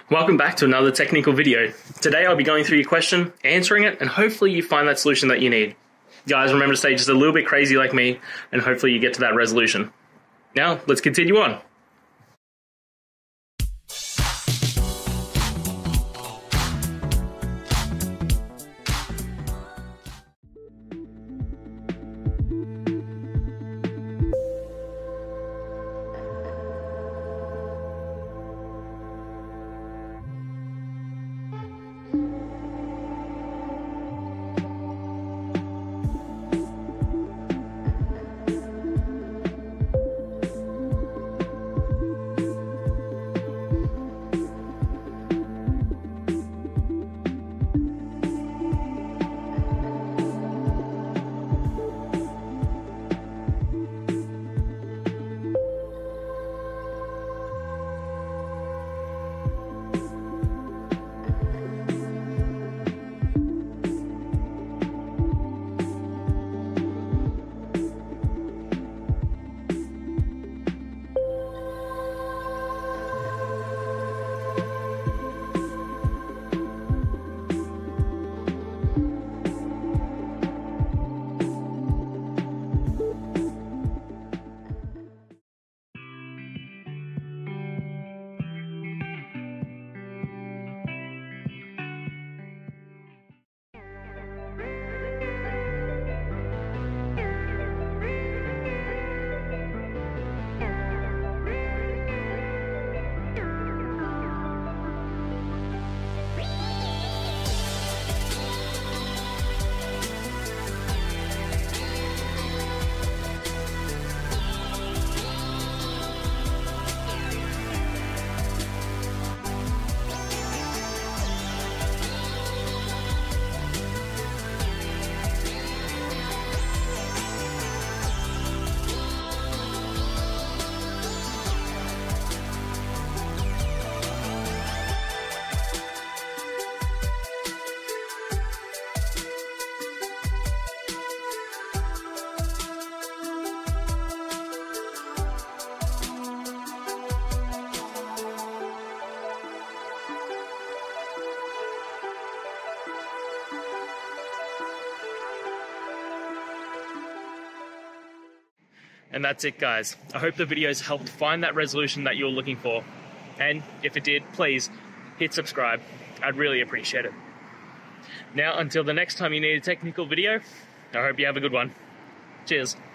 Welcome back to another technical video. Today I'll be going through your question, answering it, and hopefully you find that solution that you need. Guys, remember to stay just a little bit crazy like me, and hopefully you get to that resolution. Now, let's continue on. And that's it, guys. I hope the videos helped find that resolution that you're looking for. And if it did, please hit subscribe. I'd really appreciate it. Now, until the next time you need a technical video, I hope you have a good one. Cheers.